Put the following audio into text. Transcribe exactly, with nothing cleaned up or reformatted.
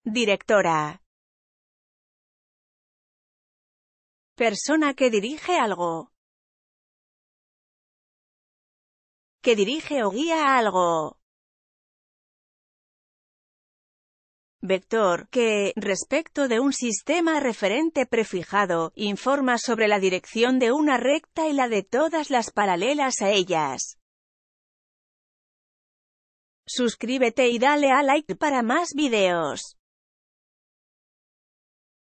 Directora. Persona que dirige algo. Que dirige o guía a algo. Vector, que, respecto de un sistema referente prefijado, informa sobre la dirección de una recta y la de todas las paralelas a ellas. Suscríbete y dale a like para más videos.